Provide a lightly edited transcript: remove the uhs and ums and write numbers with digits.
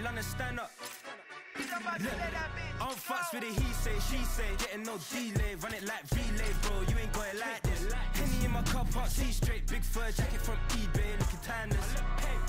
in London, stand up. Look, I don't fucks with it, he say, she say. Getting no delay, run it like relay, bro. You ain't got it like this. Henny in my cup, can't see straight. Big fur jacket from eBay, looking timeless.